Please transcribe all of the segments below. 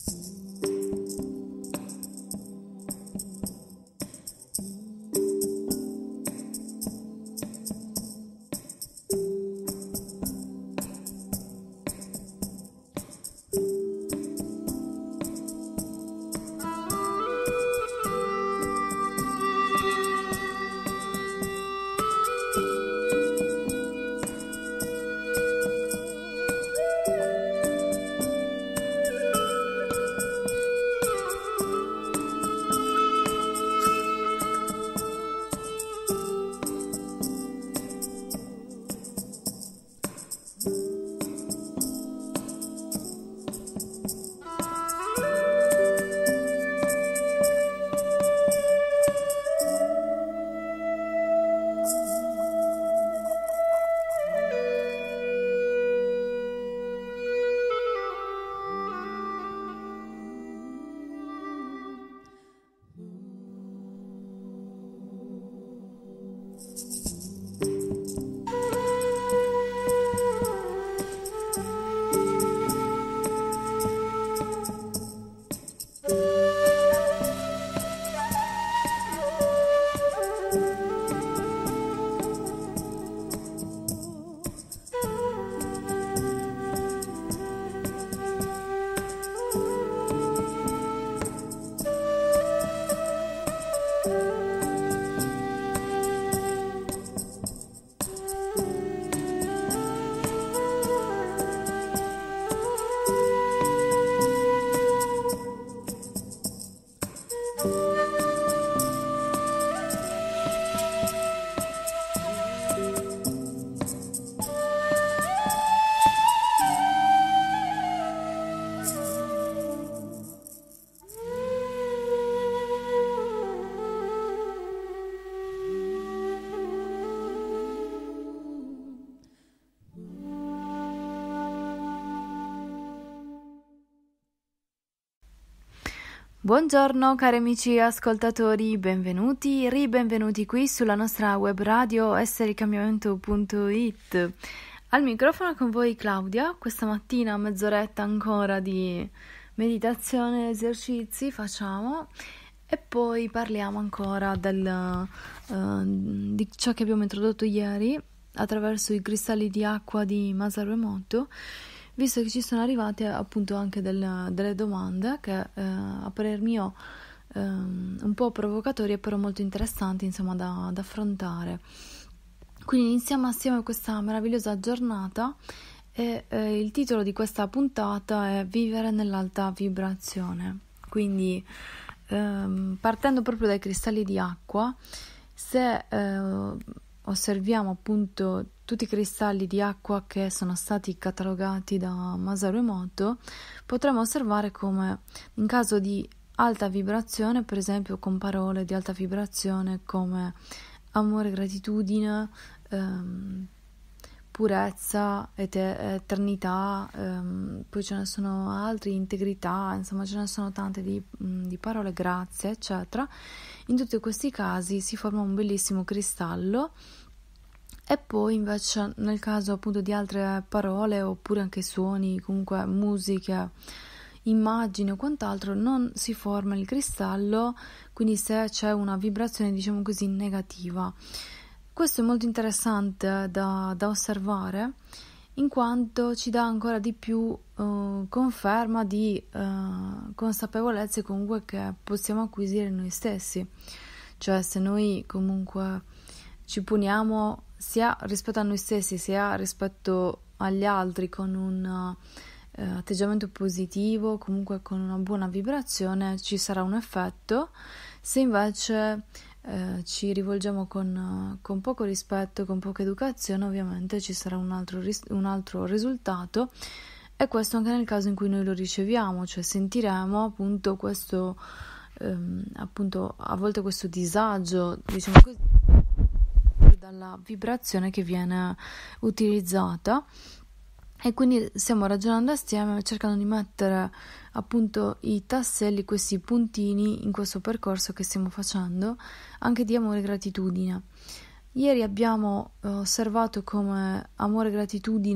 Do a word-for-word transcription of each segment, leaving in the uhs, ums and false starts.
Buongiorno cari amici ascoltatori, benvenuti, ribenvenuti qui sulla nostra web radio essere il cambiamento punto it. Al microfono con voi Claudia, questa mattina mezz'oretta ancora di meditazione, esercizi facciamo e poi parliamo ancora del, uh, di ciò che abbiamo introdotto ieri attraverso i cristalli di acqua di Masaru Emoto, visto che ci sono arrivate appunto anche del, delle domande che eh, a parer mio eh, un po' provocatori e però molto interessanti insomma da, da affrontare. Quindi iniziamo assieme questa meravigliosa giornata e eh, il titolo di questa puntata è Vivere nell'alta vibrazione. Quindi ehm, partendo proprio dai cristalli di acqua, se eh, osserviamo appunto tutti i cristalli di acqua che sono stati catalogati da Masaru Emoto, potremo osservare come in caso di alta vibrazione, per esempio con parole di alta vibrazione come amore, gratitudine, ehm, purezza, ete- eternità, ehm, poi ce ne sono altri, integrità, insomma ce ne sono tante di, di parole, grazie, eccetera. In tutti questi casi si forma un bellissimo cristallo. E poi invece nel caso appunto di altre parole oppure anche suoni, comunque musiche, immagini o quant'altro, non si forma il cristallo, quindi se c'è una vibrazione diciamo così negativa. Questo è molto interessante da, da osservare, in quanto ci dà ancora di più uh, conferma di uh, consapevolezze comunque che possiamo acquisire noi stessi. Cioè se noi comunque ci poniamo sia rispetto a noi stessi sia rispetto agli altri con un uh, atteggiamento positivo, comunque con una buona vibrazione, ci sarà un effetto. Se invece uh, ci rivolgiamo con, uh, con poco rispetto, con poca educazione, ovviamente ci sarà un altro, ris- un altro risultato, e questo anche nel caso in cui noi lo riceviamo, cioè sentiremo appunto questo um, appunto a volte questo disagio, diciamo così, dalla vibrazione che viene utilizzata. E quindi stiamo ragionando assieme, cercando di mettere appunto i tasselli, questi puntini in questo percorso che stiamo facendo anche di amore e gratitudine. Ieri abbiamo osservato come amore e gratitudine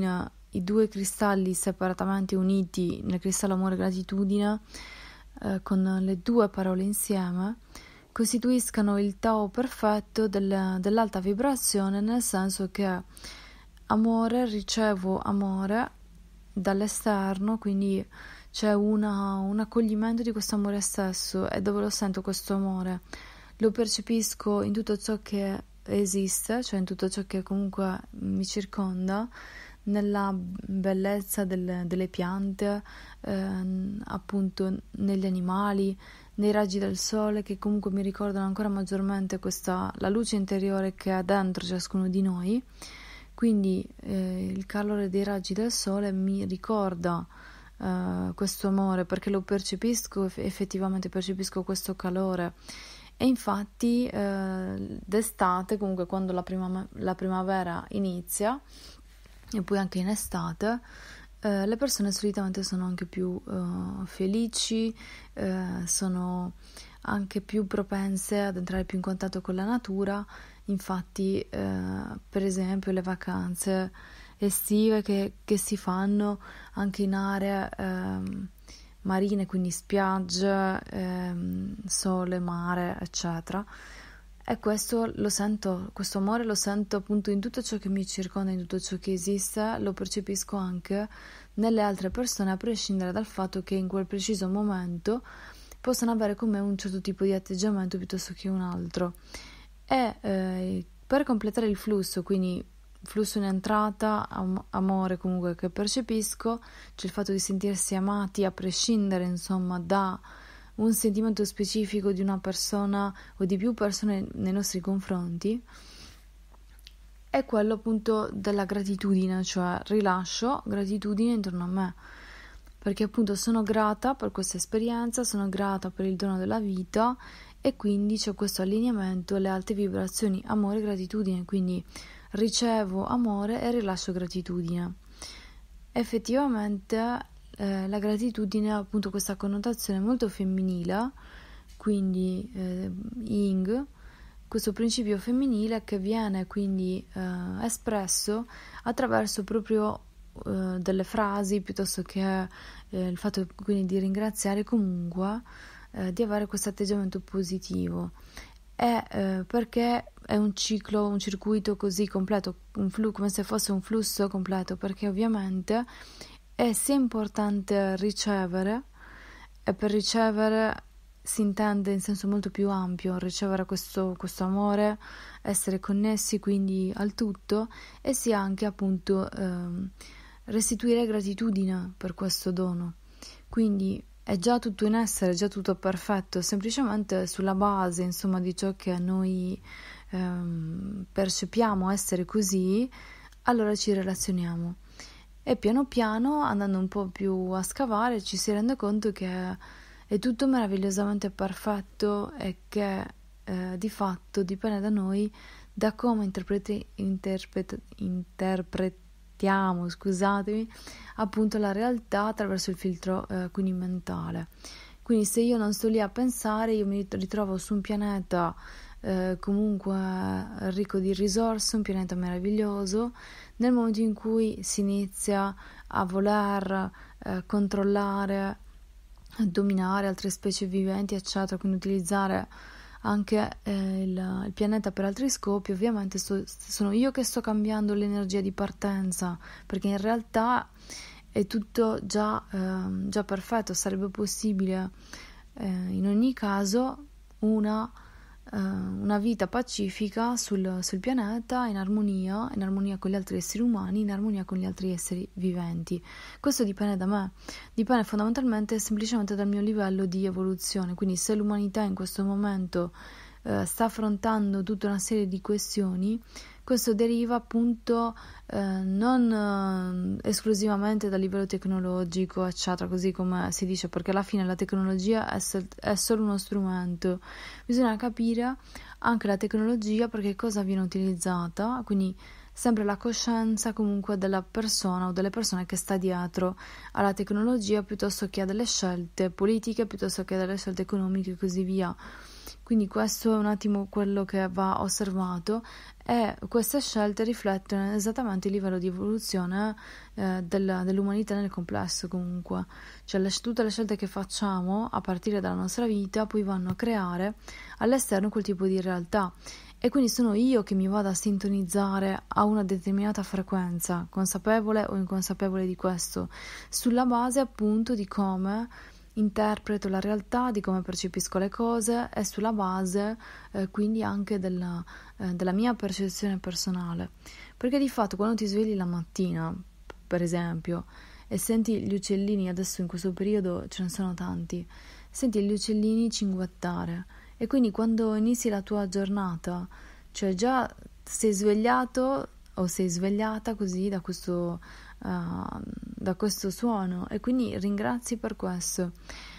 i due cristalli separatamente uniti nel cristallo amore e gratitudine, eh, con le due parole insieme, costituiscano il Tao perfetto del, dell'alta vibrazione, nel senso che amore, ricevo amore dall'esterno, quindi c'è una, un accoglimento di questo amore stesso, e dove lo sento questo amore? Lo percepisco in tutto ciò che esiste, cioè in tutto ciò che comunque mi circonda, nella bellezza del, delle piante, ehm, appunto negli animali, nei raggi del sole, che comunque mi ricordano ancora maggiormente questa, la luce interiore che è dentro ciascuno di noi. Quindi eh, il calore dei raggi del sole mi ricorda Uh, questo amore, perché lo percepisco, effettivamente percepisco questo calore. E infatti uh, d'estate, comunque quando la, prima, la primavera inizia, e poi anche in estate, uh, le persone solitamente sono anche più uh, felici, uh, sono anche più propense ad entrare più in contatto con la natura. Infatti uh, per esempio le vacanze estive che, che si fanno anche in aree ehm, marine, quindi spiagge, ehm, sole, mare, eccetera. E questo lo sento, questo amore lo sento appunto in tutto ciò che mi circonda, in tutto ciò che esiste, lo percepisco anche nelle altre persone, a prescindere dal fatto che in quel preciso momento possano avere con me un certo tipo di atteggiamento piuttosto che un altro. E eh, per completare il flusso, quindi flusso in entrata, am- amore comunque che percepisco, c'è il fatto di sentirsi amati a prescindere insomma da un sentimento specifico di una persona o di più persone nei nostri confronti, è quello appunto della gratitudine, cioè rilascio gratitudine intorno a me, perché appunto sono grata per questa esperienza, sono grata per il dono della vita, e quindi c'è questo allineamento alle alte vibrazioni amore e gratitudine, quindi ricevo amore e rilascio gratitudine. Effettivamente eh, la gratitudine ha appunto questa connotazione molto femminile, quindi eh, Ying, questo principio femminile che viene quindi eh, espresso attraverso proprio eh, delle frasi, piuttosto che eh, il fatto quindi di ringraziare, comunque eh, di avere questo atteggiamento positivo. È eh, perché è un ciclo, un circuito così completo, un flu- come se fosse un flusso completo, perché ovviamente è sia importante ricevere, e per ricevere si intende in senso molto più ampio, ricevere questo, questo amore, essere connessi quindi al tutto, e sia anche appunto ehm, restituire gratitudine per questo dono. Quindi è già tutto in essere, è già tutto perfetto, semplicemente sulla base, insomma, di ciò che noi ehm, percepiamo essere così, allora ci relazioniamo. E piano piano, andando un po' più a scavare, ci si rende conto che è tutto meravigliosamente perfetto, e che eh, di fatto dipende da noi, da come interpreti, interpret, interpretiamo, scusatemi, appunto la realtà attraverso il filtro eh, quindi mentale. Quindi se io non sto lì a pensare, io mi ritrovo su un pianeta eh, comunque ricco di risorse, un pianeta meraviglioso. Nel momento in cui si inizia a voler eh, controllare, dominare altre specie viventi, eccetera, quindi utilizzare anche eh, il, il pianeta per altri scopi, ovviamente sto, sono io che sto cambiando l'energia di partenza, perché in realtà è tutto già, eh, già perfetto. Sarebbe possibile eh, in ogni caso una, eh, una vita pacifica sul, sul pianeta, in armonia, in armonia con gli altri esseri umani, in armonia con gli altri esseri viventi. Questo dipende da me, dipende fondamentalmente semplicemente dal mio livello di evoluzione. Quindi se l'umanità in questo momento eh, sta affrontando tutta una serie di questioni, questo deriva appunto eh, non eh, esclusivamente dal livello tecnologico, eccetera, così come si dice, perché alla fine la tecnologia è, sol- è solo uno strumento. Bisogna capire anche la tecnologia perché cosa viene utilizzata, quindi sempre la coscienza comunque della persona o delle persone che sta dietro alla tecnologia, piuttosto che a delle scelte politiche, piuttosto che a delle scelte economiche e così via. Quindi questo è un attimo quello che va osservato e queste scelte riflettono esattamente il livello di evoluzione eh, del- dell'umanità nel complesso comunque. Cioè le- tutte le scelte che facciamo a partire dalla nostra vita poi vanno a creare all'esterno quel tipo di realtà. E quindi sono io che mi vado a sintonizzare a una determinata frequenza, consapevole o inconsapevole di questo, sulla base appunto di come interpreto la realtà, di come percepisco le cose e sulla base eh, quindi anche della, eh, della mia percezione personale. Perché di fatto quando ti svegli la mattina, per esempio, e senti gli uccellini, adesso in questo periodo ce ne sono tanti, senti gli uccellini cinguettare e quindi quando inizi la tua giornata, cioè già sei svegliato o sei svegliata così da questo, uh, da questo suono e quindi ringrazi per questo.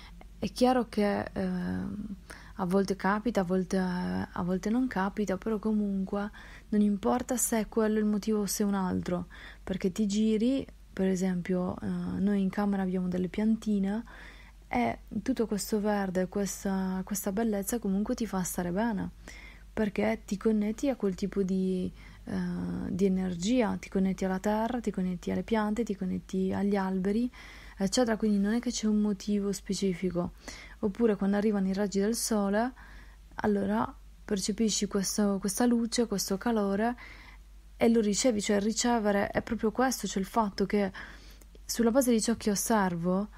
È chiaro che uh, a volte capita, a volte, a volte non capita, però comunque non importa se è quello il motivo o se è un altro, perché ti giri, per esempio, uh, noi in camera abbiamo delle piantine e tutto questo verde, questa, questa bellezza comunque ti fa stare bene, perché ti connetti a quel tipo di, eh, di energia, ti connetti alla terra, ti connetti alle piante, ti connetti agli alberi, eccetera. Quindi non è che c'è un motivo specifico. Oppure quando arrivano i raggi del sole, allora percepisci questo, questa luce, questo calore e lo ricevi, cioè ricevere è proprio questo, cioè il fatto che sulla base di ciò che osservo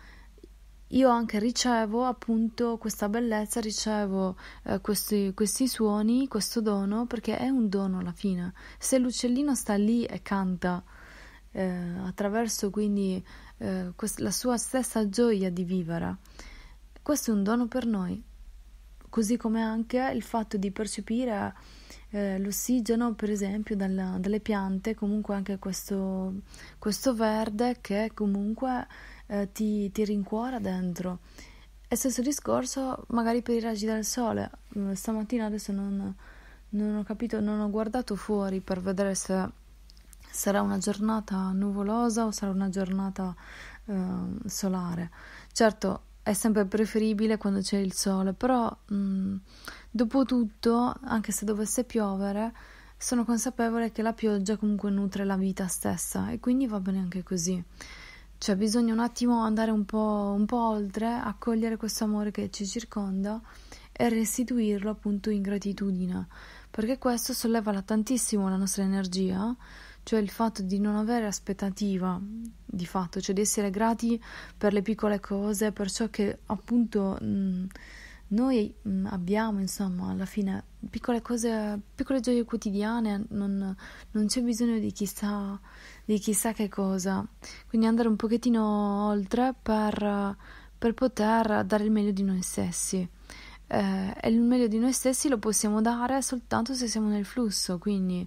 io anche ricevo appunto questa bellezza, ricevo eh, questi, questi suoni, questo dono, perché è un dono alla fine. Se l'uccellino sta lì e canta eh, attraverso quindi eh, quest- la sua stessa gioia di vivere, questo è un dono per noi. Così come anche il fatto di percepire eh, l'ossigeno, per esempio, dalla- dalle piante, comunque anche questo, questo verde che comunque eh, ti, ti rincuora dentro. E stesso discorso magari per i raggi del sole. Mm, Stamattina adesso non, non ho capito, non ho guardato fuori per vedere se sarà una giornata nuvolosa o sarà una giornata eh, solare. Certo, è sempre preferibile quando c'è il sole, però mh, dopo tutto, anche se dovesse piovere, sono consapevole che la pioggia comunque nutre la vita stessa e quindi va bene anche così. Cioè bisogna un attimo andare un po', un po' oltre, accogliere questo amore che ci circonda e restituirlo appunto in gratitudine, perché questo solleva la- tantissimo la nostra energia, cioè il fatto di non avere aspettativa, di fatto, cioè di essere grati per le piccole cose, per ciò che appunto mh, noi mh, abbiamo, insomma, alla fine, piccole cose, piccole gioie quotidiane, non, non c'è bisogno di chissà, di chissà che cosa. Quindi andare un pochettino oltre per, per poter dare il meglio di noi stessi. Eh, e il meglio di noi stessi lo possiamo dare soltanto se siamo nel flusso, quindi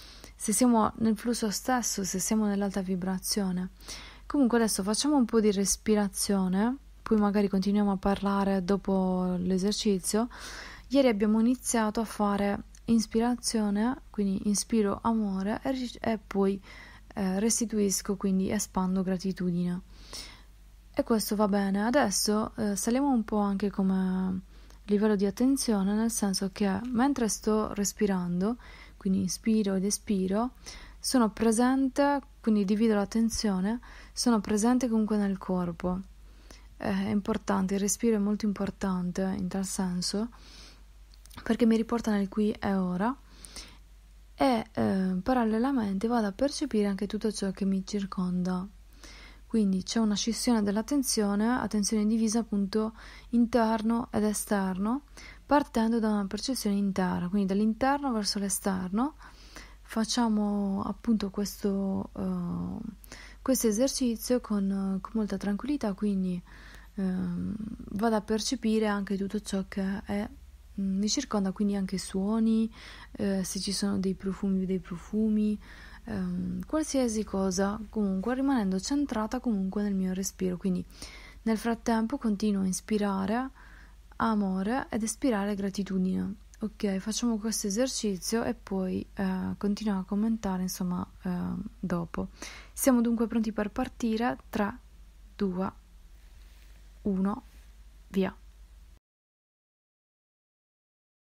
se siamo nel flusso stesso, se siamo nell'alta vibrazione. Comunque adesso facciamo un po' di respirazione, poi magari continuiamo a parlare dopo l'esercizio. Ieri abbiamo iniziato a fare ispirazione, quindi inspiro amore e, ri- e poi eh, restituisco, quindi espando gratitudine. E questo va bene. Adesso eh, saliamo un po' anche come livello di attenzione, nel senso che mentre sto respirando, quindi inspiro ed espiro, sono presente, quindi divido l'attenzione, sono presente comunque nel corpo. Eh, È importante, il respiro è molto importante in tal senso, perché mi riporta nel qui e ora e eh, parallelamente vado a percepire anche tutto ciò che mi circonda. Quindi c'è una scissione dell'attenzione, attenzione divisa appunto interno ed esterno, partendo da una percezione interna, quindi dall'interno verso l'esterno. Facciamo appunto questo, uh, questo esercizio con, con molta tranquillità, quindi uh, vado a percepire anche tutto ciò che è, mi circonda, quindi anche suoni, uh, se ci sono dei profumi, dei profumi, um, qualsiasi cosa, comunque rimanendo centrata comunque nel mio respiro. Quindi nel frattempo continuo a inspirare amore ed espirare gratitudine. Ok, facciamo questo esercizio e poi eh, continuiamo a commentare, insomma, eh, dopo. Siamo dunque pronti per partire. tre, due, uno, via.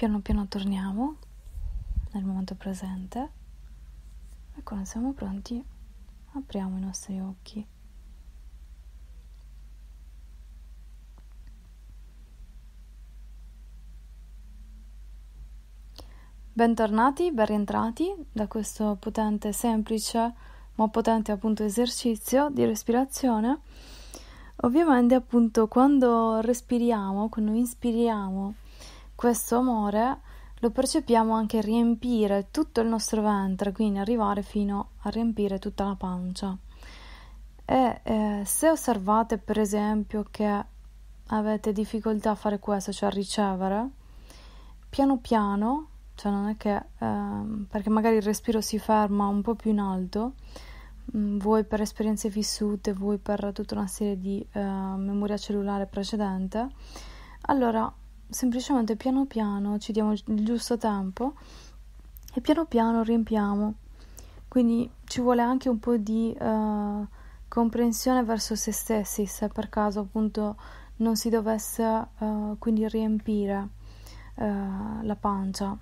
piano piano torniamo nel momento presente e quando siamo pronti apriamo i nostri occhi. Bentornati, ben rientrati da questo potente, semplice, ma potente appunto esercizio di respirazione. Ovviamente appunto quando respiriamo, quando inspiriamo questo amore, lo percepiamo anche riempire tutto il nostro ventre, quindi arrivare fino a riempire tutta la pancia. E eh, se osservate per esempio che avete difficoltà a fare questo, cioè a ricevere, piano piano, cioè non è che eh, perché magari il respiro si ferma un po' più in alto, mh, vuoi per esperienze vissute, vuoi per tutta una serie di eh, memoria cellulare precedente, allora semplicemente piano piano ci diamo il giusto tempo e piano piano riempiamo. Quindi ci vuole anche un po' di eh, comprensione verso se stessi, se per caso appunto non si dovesse eh, quindi riempire eh, la pancia.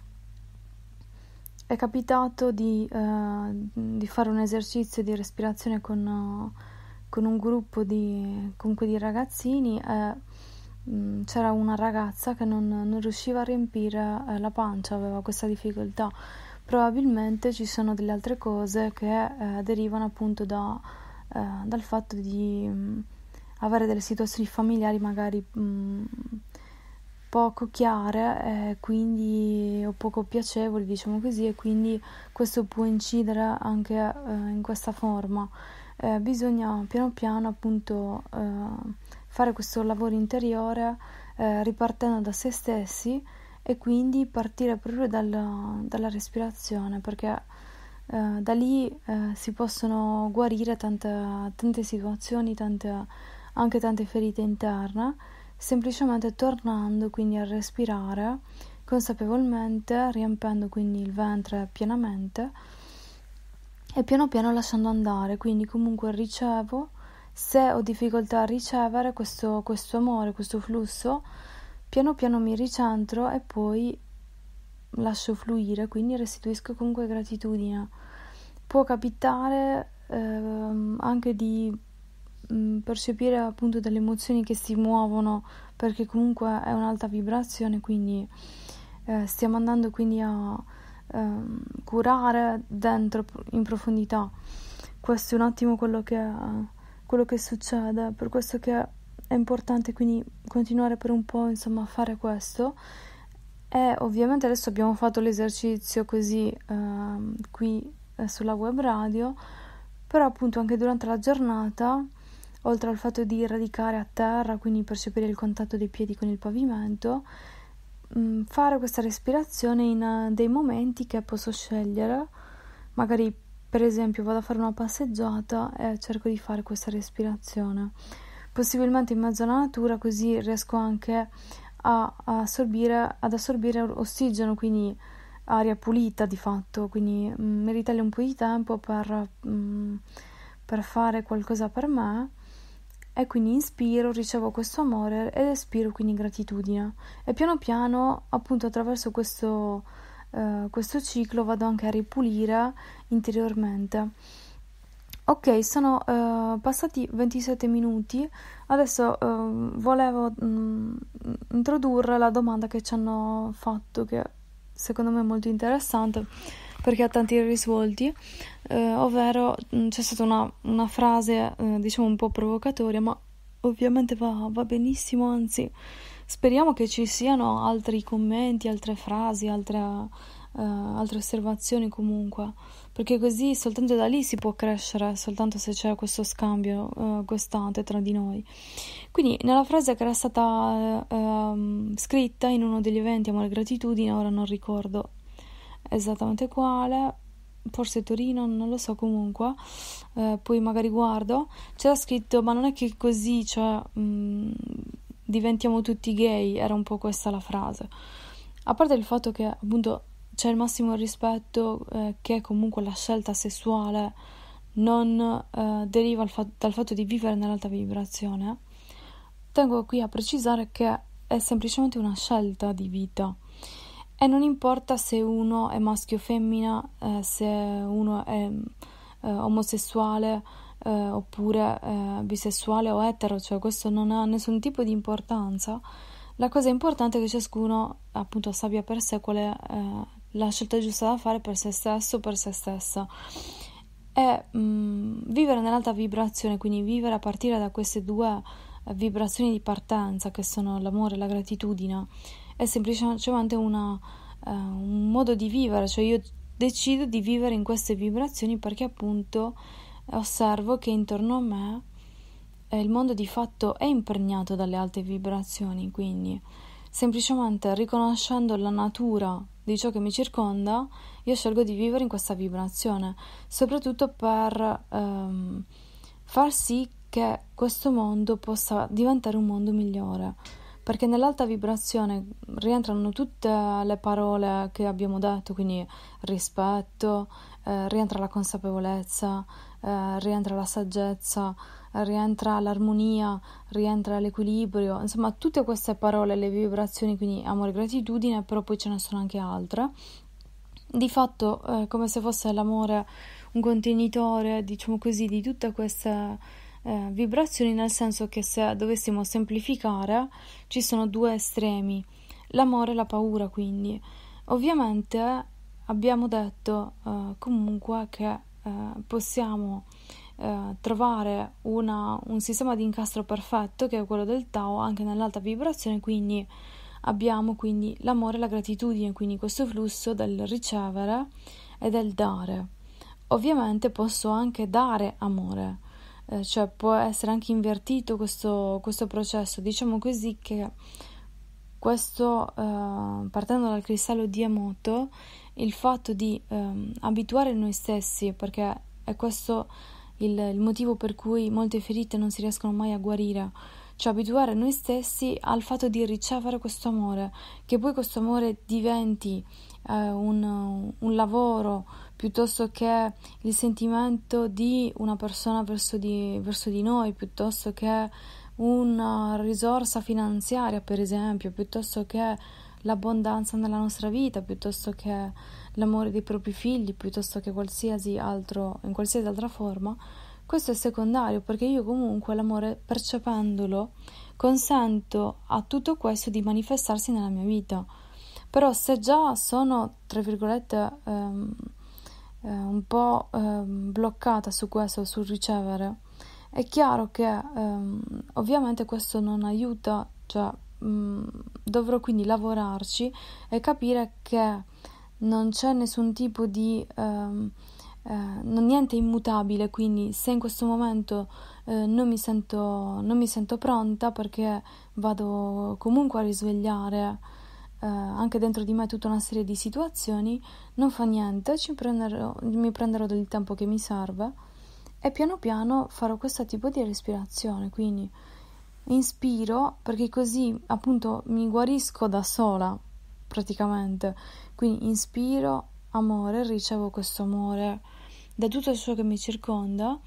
È capitato di, eh, di fare un esercizio di respirazione con, uh, con un gruppo di, comunque di ragazzini e mh, c'era una ragazza che non, non riusciva a riempire eh, la pancia, aveva questa difficoltà. Probabilmente ci sono delle altre cose che eh, derivano appunto da, eh, dal fatto di mh, avere delle situazioni familiari magari mh, poco chiare, eh, quindi o poco piacevoli, diciamo così, e quindi questo può incidere anche eh, in questa forma. Eh, bisogna piano piano appunto eh, fare questo lavoro interiore eh, ripartendo da se stessi e quindi partire proprio dalla, dalla respirazione, perché eh, da lì eh, si possono guarire tante, tante situazioni, tante, anche tante ferite interne, semplicemente tornando quindi a respirare consapevolmente, riempendo quindi il ventre pienamente e piano piano lasciando andare. Quindi comunque ricevo, se ho difficoltà a ricevere questo, questo amore, questo flusso, piano piano mi ricentro e poi lascio fluire, quindi restituisco comunque gratitudine. Può capitare ehm, anche di percepire appunto delle emozioni che si muovono, perché comunque è un'alta vibrazione, quindi eh, stiamo andando quindi a ehm, curare dentro in profondità. Questo è un attimo quello che, quello che succede, per questo che è importante quindi continuare per un po' insomma a fare questo. E ovviamente adesso abbiamo fatto l'esercizio così ehm, qui eh, sulla web radio, però appunto anche durante la giornata, oltre al fatto di radicare a terra, quindi percepire il contatto dei piedi con il pavimento, mh, fare questa respirazione in uh, dei momenti che posso scegliere. Magari per esempio vado a fare una passeggiata e cerco di fare questa respirazione, possibilmente in mezzo alla natura, così riesco anche a, a assorbire, ad assorbire ossigeno, quindi aria pulita di fatto, quindi mh, mi ritaglio un po' di tempo per, mh, per fare qualcosa per me. E quindi inspiro, ricevo questo amore ed espiro quindi gratitudine, e piano piano appunto attraverso questo, eh, questo ciclo vado anche a ripulire interiormente. Ok, sono eh, passati ventisette minuti, adesso eh, volevo mh, introdurre la domanda che ci hanno fatto, che secondo me è molto interessante perché ha tanti risvolti, eh, ovvero mh, c'è stata una, una frase eh, diciamo un po' provocatoria, ma ovviamente va, va benissimo, anzi speriamo che ci siano altri commenti, altre frasi, altre, eh, altre osservazioni comunque, perché così soltanto da lì si può crescere, soltanto se c'è questo scambio eh, costante tra di noi. Quindi nella frase che era stata eh, ehm, scritta in uno degli eventi Amore e Gratitudine, ora non ricordo esattamente quale, forse Torino, non lo so, comunque eh, poi magari guardo, c'era scritto: ma non è che così, cioè mh, diventiamo tutti gay, era un po' questa la frase. A parte il fatto che appunto c'è il massimo rispetto, eh, che comunque la scelta sessuale non eh, deriva fa- dal fatto di vivere nell'alta vibrazione, tengo qui a precisare che è semplicemente una scelta di vita. e non importa se uno è maschio o femmina, eh, se uno è eh, omosessuale eh, oppure eh, bisessuale o etero, cioè questo non ha nessun tipo di importanza. La cosa importante è che ciascuno appunto sappia per sé qual è eh, la scelta giusta da fare per se stesso o per se stessa. E mh, vivere nell'alta vibrazione, quindi vivere a partire da queste due eh, vibrazioni di partenza che sono l'amore e la gratitudine, è semplicemente una, eh, un modo di vivere, cioè io decido di vivere in queste vibrazioni perché appunto osservo che intorno a me eh, il mondo di fatto è impregnato dalle alte vibrazioni, quindi semplicemente riconoscendo la natura di ciò che mi circonda, io scelgo di vivere in questa vibrazione, soprattutto per ehm, far sì che questo mondo possa diventare un mondo migliore, perché nell'alta vibrazione rientrano tutte le parole che abbiamo detto, quindi rispetto, eh, rientra la consapevolezza, eh, rientra la saggezza, rientra l'armonia, rientra l'equilibrio, insomma tutte queste parole, le vibrazioni, quindi amore e gratitudine, però poi ce ne sono anche altre. Di fatto è come se fosse l'amore un contenitore, diciamo così, di tutte queste eh, vibrazioni, nel senso che se dovessimo semplificare ci sono due estremi, l'amore e la paura, quindi ovviamente abbiamo detto eh, comunque che eh, possiamo eh, trovare una, un sistema di incastro perfetto che è quello del Tao anche nell'alta vibrazione, quindi abbiamo quindi l'amore e la gratitudine, quindi questo flusso del ricevere e del dare. Ovviamente posso anche dare amore, eh, cioè può essere anche invertito questo, questo processo, diciamo così che questo, eh, partendo dal cristallo di Emoto, il fatto di eh, abituare noi stessi, perché è questo il, il motivo per cui molte ferite non si riescono mai a guarire, cioè abituare noi stessi al fatto di ricevere questo amore, che poi questo amore diventi eh, un, un lavoro piuttosto che il sentimento di una persona verso di, verso di noi, piuttosto che una risorsa finanziaria, per esempio, piuttosto che l'abbondanza nella nostra vita, piuttosto che l'amore dei propri figli, piuttosto che qualsiasi altro, in qualsiasi altra forma. Questo è secondario, perché io comunque l'amore, percependolo, consento a tutto questo di manifestarsi nella mia vita. Però se già sono, tra virgolette, ehm, eh, un po' ehm, bloccata su questo, sul ricevere, è chiaro che ehm, ovviamente questo non aiuta, cioè mh, dovrò quindi lavorarci e capire che non c'è nessun tipo di... Ehm, Eh, non niente immutabile, quindi se in questo momento eh, non mi sento non mi sento pronta, perché vado comunque a risvegliare eh, anche dentro di me tutta una serie di situazioni, non fa niente, ci prenderò, mi prenderò del tempo che mi serve e piano piano farò questo tipo di respirazione, quindi inspiro, perché così appunto mi guarisco da sola praticamente, quindi inspiro amore, ricevo questo amore da tutto ciò che mi circonda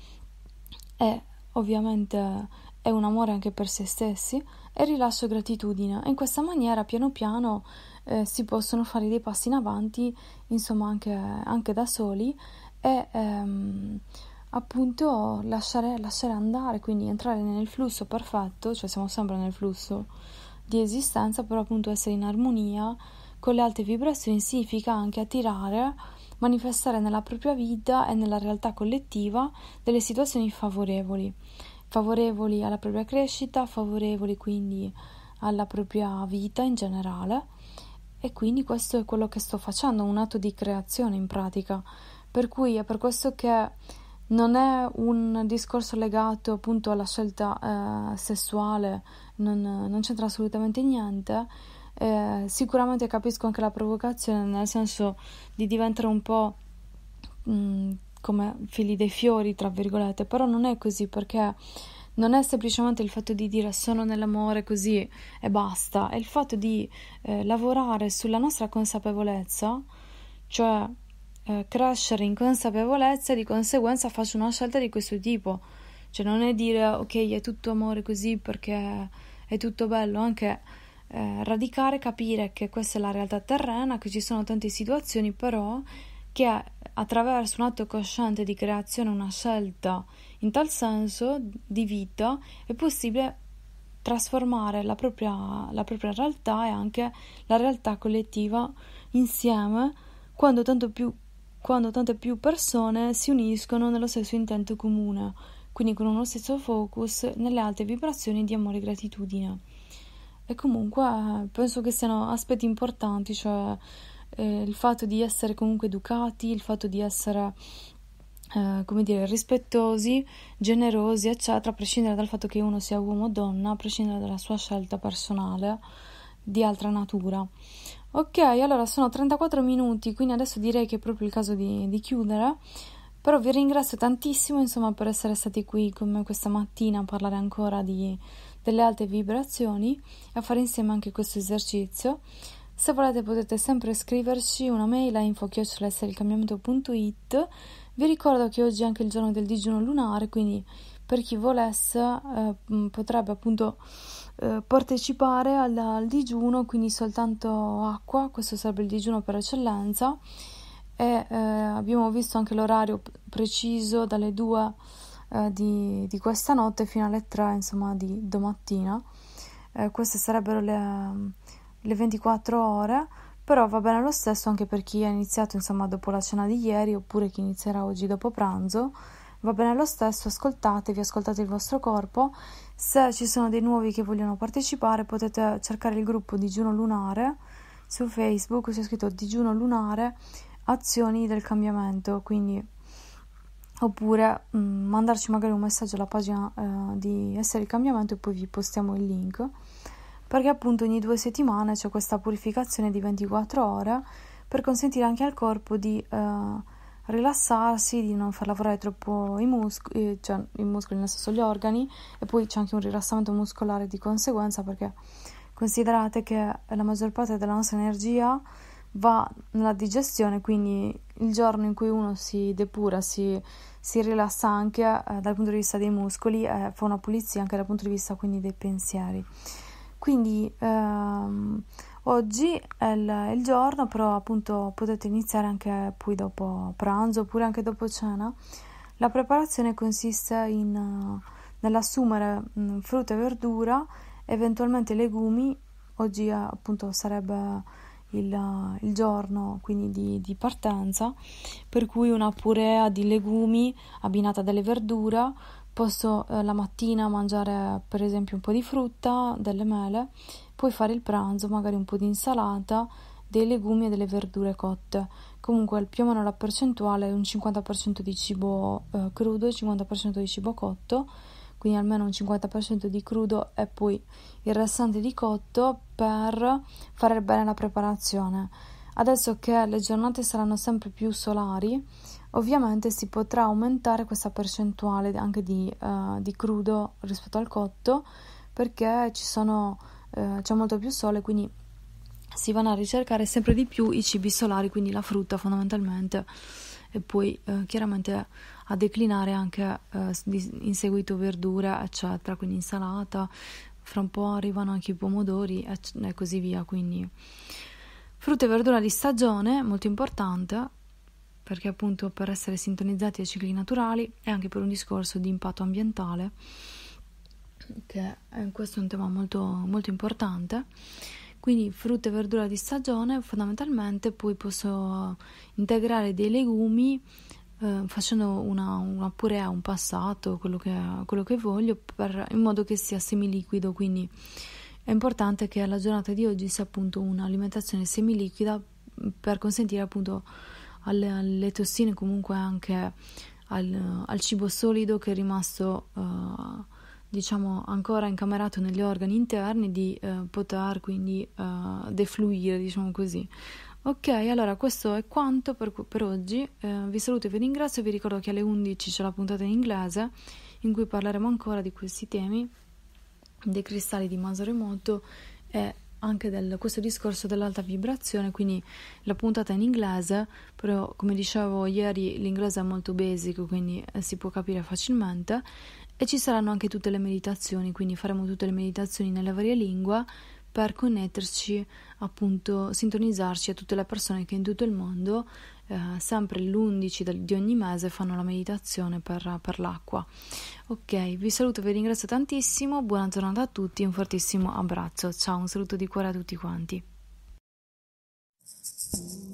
e ovviamente è un amore anche per se stessi, e rilascio gratitudine. E in questa maniera piano piano eh, si possono fare dei passi in avanti, insomma anche, anche da soli, e ehm, appunto lasciare, lasciare andare, quindi entrare nel flusso perfetto, cioè siamo sempre nel flusso di esistenza, però appunto essere in armonia con le alte vibrazioni significa anche attirare, manifestare nella propria vita e nella realtà collettiva delle situazioni favorevoli, favorevoli alla propria crescita, favorevoli quindi alla propria vita in generale. E quindi questo è quello che sto facendo, un atto di creazione in pratica, per cui è per questo che non è un discorso legato appunto alla scelta eh, sessuale, non, non c'entra assolutamente niente. Eh, sicuramente capisco anche la provocazione, nel senso di diventare un po' mh, come figli dei fiori, tra virgolette, però non è così, perché non è semplicemente il fatto di dire sono nell'amore così e basta, è il fatto di eh, lavorare sulla nostra consapevolezza, cioè eh, crescere in consapevolezza, e di conseguenza faccio una scelta di questo tipo, cioè non è dire ok è tutto amore così perché è tutto bello, anche eh, radicare, capire che questa è la realtà terrena, che ci sono tante situazioni, però che attraverso un atto cosciente di creazione, una scelta in tal senso di vita, è possibile trasformare la propria, la propria realtà e anche la realtà collettiva insieme, quando tanto più quando tante più persone si uniscono nello stesso intento comune, quindi con uno stesso focus nelle alte vibrazioni di amore e gratitudine. E comunque eh, penso che siano aspetti importanti, cioè eh, il fatto di essere comunque educati, il fatto di essere eh, come dire, rispettosi, generosi, eccetera, a prescindere dal fatto che uno sia uomo o donna, a prescindere dalla sua scelta personale di altra natura. Ok, allora sono trentaquattro minuti, quindi adesso direi che è proprio il caso di, di chiudere, però vi ringrazio tantissimo, insomma, per essere stati qui con me questa mattina a parlare ancora di, delle alte vibrazioni e a fare insieme anche questo esercizio. Se volete potete sempre scriverci una mail a info chiocciola essere il cambiamento punto it. Vi ricordo che oggi è anche il giorno del digiuno lunare, quindi per chi volesse eh, potrebbe appunto eh, partecipare al, al digiuno, quindi soltanto acqua, questo sarebbe il digiuno per eccellenza, e eh, abbiamo visto anche l'orario preciso dalle due eh, di, di questa notte fino alle tre, insomma, di domattina. Eh, queste sarebbero le, le ventiquattro ore, però va bene lo stesso anche per chi ha iniziato insomma dopo la cena di ieri, oppure chi inizierà oggi dopo pranzo. Va bene lo stesso, ascoltatevi, ascoltate il vostro corpo. Se ci sono dei nuovi che vogliono partecipare potete cercare il gruppo Digiuno Lunare su Facebook, c'è scritto Digiuno Lunare Azioni del Cambiamento, quindi oppure mh, mandarci magari un messaggio alla pagina eh, di Essere il Cambiamento e poi vi postiamo il link, perché appunto ogni due settimane c'è questa purificazione di ventiquattro ore per consentire anche al corpo di eh, rilassarsi, di non far lavorare troppo i muscoli, cioè i muscoli nel senso gli organi, e poi c'è anche un rilassamento muscolare di conseguenza, perché considerate che la maggior parte della nostra energia va nella digestione, quindi il giorno in cui uno si depura, si, si rilassa anche eh, dal punto di vista dei muscoli e eh, fa una pulizia anche dal punto di vista quindi dei pensieri. Quindi ehm, oggi è il, il giorno, però appunto potete iniziare anche poi dopo pranzo oppure anche dopo cena. La preparazione consiste in uh, nell'assumere mh, frutta e verdura, eventualmente legumi. Oggi eh, appunto sarebbe il, uh, il giorno quindi di, di partenza, per cui una purea di legumi abbinata a delle verdure. Posso eh, la mattina mangiare per esempio un po' di frutta, delle mele, poi fare il pranzo, magari un po' di insalata, dei legumi e delle verdure cotte. Comunque più o meno la percentuale è un cinquanta per cento di cibo eh, crudo e cinquanta per cento di cibo cotto, quindi almeno un cinquanta per cento di crudo e poi il restante di cotto per fare bene la preparazione. Adesso che le giornate saranno sempre più solari, ovviamente si potrà aumentare questa percentuale anche di, uh, di crudo rispetto al cotto, perché ci sono, uh, c'è molto più sole, quindi si vanno a ricercare sempre di più i cibi solari, quindi la frutta fondamentalmente, e poi uh, chiaramente a declinare anche uh, in seguito verdura, eccetera, quindi insalata, fra un po' arrivano anche i pomodori e così via, quindi frutta e verdura di stagione, molto importante, perché appunto per essere sintonizzati ai cicli naturali e anche per un discorso di impatto ambientale, che è, questo è un tema molto, molto importante. Quindi frutta e verdura di stagione fondamentalmente, poi posso integrare dei legumi eh, facendo una, una purea, un passato, quello che, quello che voglio, per, in modo che sia semiliquido, quindi è importante che la giornata di oggi sia appunto un'alimentazione semiliquida per consentire appunto alle, alle tossine, comunque anche al, al cibo solido che è rimasto uh, diciamo ancora incamerato negli organi interni, di uh, poter quindi uh, defluire, diciamo così. Ok, allora questo è quanto per, per oggi. Uh, vi saluto e vi ringrazio. Vi ricordo che alle undici c'è la puntata in inglese in cui parleremo ancora di questi temi, dei cristalli di Masaru Emoto e anche del questo discorso dell'alta vibrazione. Quindi la puntata è in inglese, però come dicevo ieri l'inglese è molto basic, quindi eh, si può capire facilmente, e ci saranno anche tutte le meditazioni, quindi faremo tutte le meditazioni nelle varie lingue per connetterci, appunto sintonizzarci a tutte le persone che in tutto il mondo eh, sempre l'undici del- di ogni mese fanno la meditazione per, per l'acqua. Ok, vi saluto, vi ringrazio tantissimo, buona giornata a tutti, un fortissimo abbraccio, ciao, un saluto di cuore a tutti quanti.